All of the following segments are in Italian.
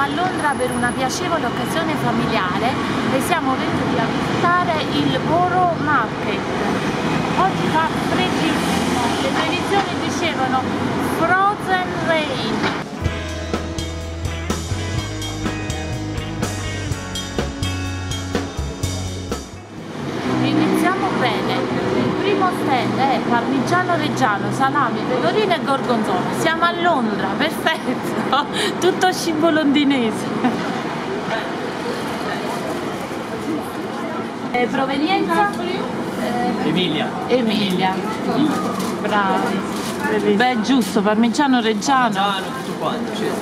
a Londra per una piacevole occasione familiare e siamo venuti a visitare il Borough Market. Oggi fa freddissimo, le previsioni dicevano frozen rain. Iniziamo bene, il primo stand è parmigiano reggiano, salami, pecorino e gorgonzola. Siamo a Londra, perfetto, tutto cibo londinese. Provenienza? Emilia. Emilia, bravi. Beh, giusto, parmigiano reggiano. Parmigiano, tutto quanto, sì.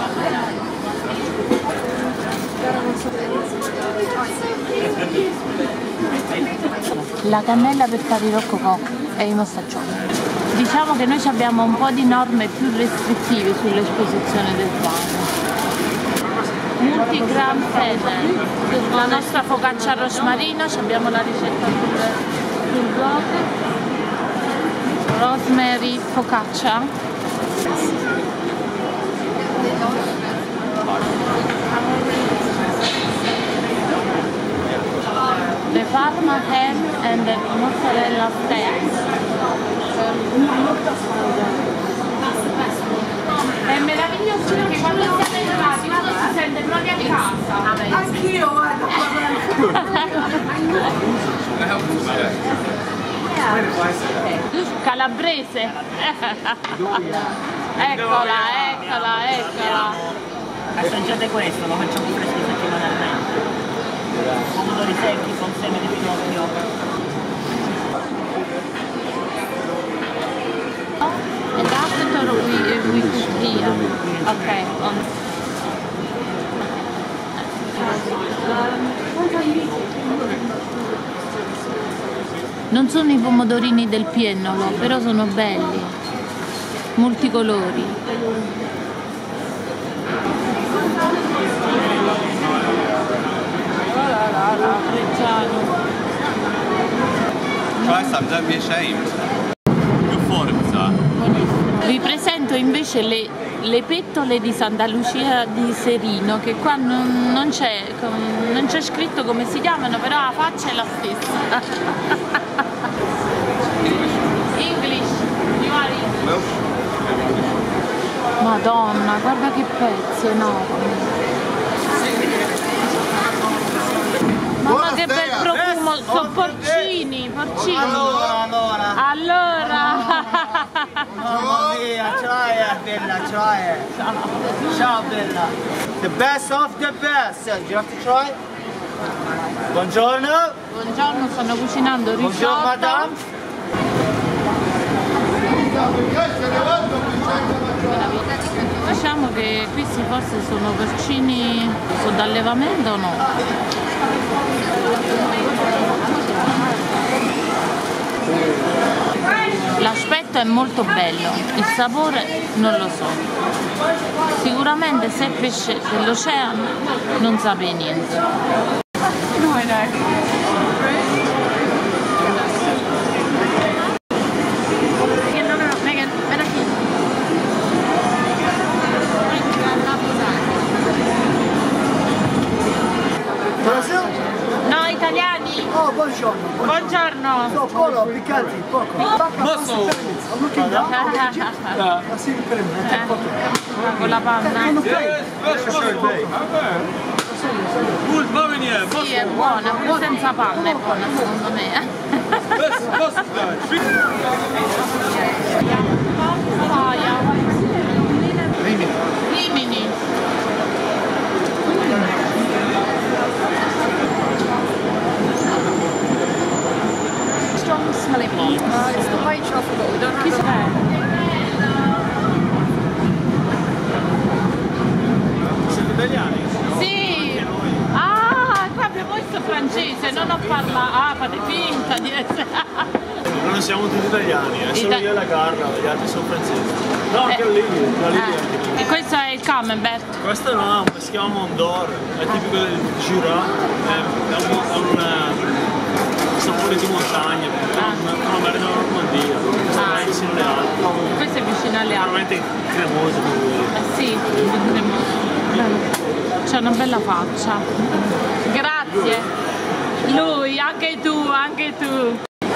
La cannella per fare i roccocò e i mostaccioni. Diciamo che noi abbiamo un po' di norme più restrittive sull'esposizione del pane. Multigram Fennel, la nostra focaccia al rosmarino, abbiamo la ricetta sul blog. Rosemary focaccia. The Parma ham and the mozzarella sticks. È meraviglioso perché quando siamo entrati uno si sente proprio a casa. Anch'io, guarda. Calabrese. Eccola, eccola, eccola. Assaggiate questo, lo facciamo fresco settimanalmente. Pomodori secchi con seme di pinocchio. And after we here. Okay. Non sono i pomodorini del Piennolo, però sono belli, multicolori. Try some, don't be ashamed. Che forza! Vi presento invece le pettole di Santa Lucia di Serino, che qua non c'è scritto come si chiamano, però la faccia è la stessa. English, you are English. Madonna, guarda che pezzo enorme. Mamma che bel profumo, sono porcini, porcini. Allora. Mamma mia, ciao bella, ciao. Ciao bella. The best of the best. Do you have to try? Buongiorno. Buongiorno, stanno cucinando risotto. Buongiorno madame. Diciamo che questi forse sono porcini, sono d'allevamento o no? L'aspetto è molto bello, il sapore non lo so. Sicuramente se è pesce dell'oceano non sape niente. No, italiani! Oh, buongiorno. Buongiorno! So, poco, piccanti, poco. Muscle. Con la panna. Good morning, Sì, è buona, pure senza panna è buona secondo me. Rimini. Strong smelling one. It's the white truffle, but we don't have Siete italiani? Sì! Ah, qua abbiamo visto francese, non ho parlato. Ah, fate finta di essere. Noi siamo tutti italiani, solo io e la Carla, gli altri sono francesi. No, anche la Livia. E questo è il camembert. Questo no, si chiama Mondor, è tipico del Jura, è un sapore di montagna, una merda della Normandia, questo è vicino alle Alpi. Questo è vicino alle Alpi. Veramente cremoso. Sì, cremoso. c'è una bella faccia. Grazie. Lui, anche tu, anche tu.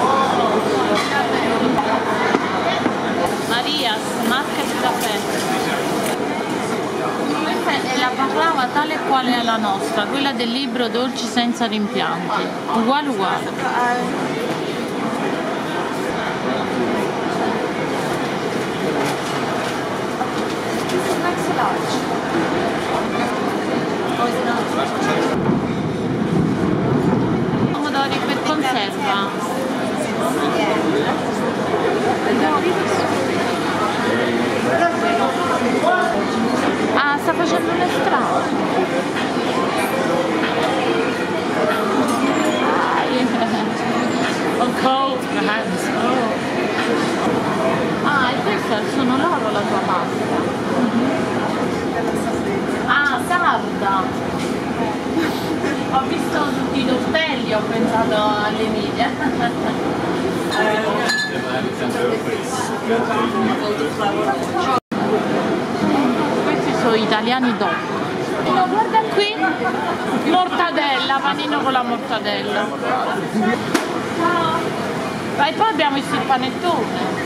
Maria's Market Café. Questa è la baklava tale quale è la nostra, quella del libro Dolci senza rimpianti. Uguale uguale. Pomodori per conserva. Ah, sta facendo un estratto. Oh, cold hands. Oh. Ah, e questa sono loro la tua pasta. Ah, sarda. Ho visto tutti i tortelli, ho pensato all'Emilia. Questi sono italiani dopo. No, guarda qui, mortadella, panino con la mortadella. E poi abbiamo visto il panettone.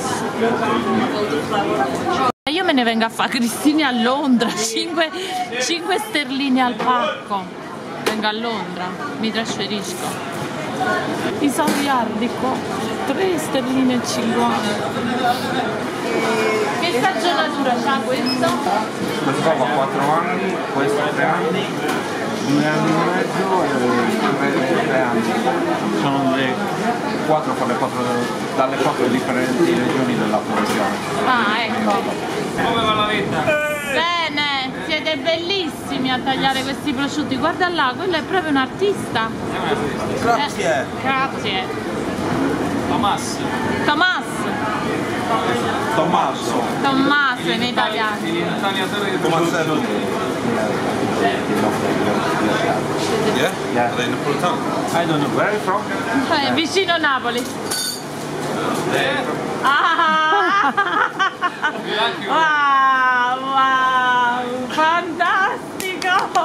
Io me ne vengo a fare Cristini a Londra, 5 sterline al pacco. Vengo a Londra, mi trasferisco. I salviardi qua, 3 sterline e 50. Che stagionatura c'ha questo? Questo qua 4 anni, questo 3 anni, 2 anni e mezzo e 3 anni. Sono le 4 dalle 4 differenti regioni della produzione. Ah, ecco. Come va la vita? Bene, siete bellissimi a tagliare questi prosciutti. Guarda là, quello è proprio un artista. Grazie. Grazie. Tomas. Tommaso in italiano. Tomasello. Yeah? Are they Napolitano? I don't know where are you from? Vicino Napoli. Ah! Wow, fantastico!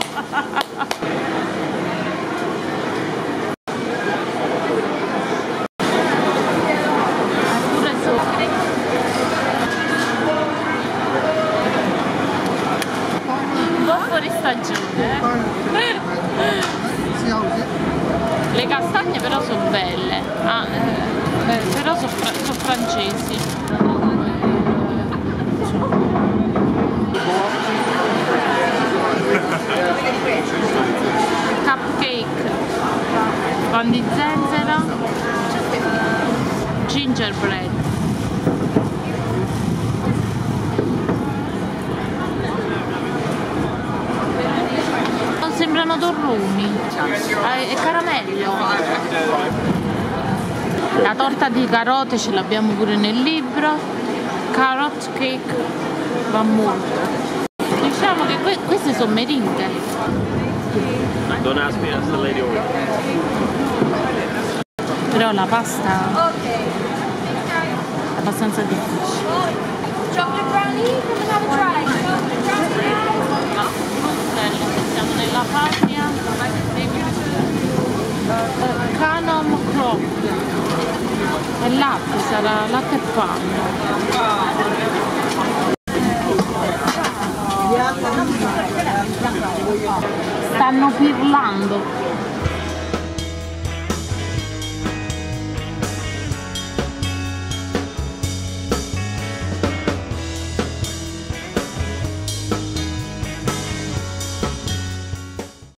Un po' fuori stagione. Le castagne però sono belle, però sono francesi. Cupcake, pan di zenzero, gingerbread. Sembrano torroni, è caramello. La torta di carote ce l'abbiamo pure nel libro, carrot cake va molto. Diciamo che queste sono meringhe. Don't ask me, ask the lady over. Però la pasta è abbastanza difficile. Chocolate brownie, come have a try. Siamo nella patria Canon Croc. È latte, sarà latte e panno. Stanno pirlando.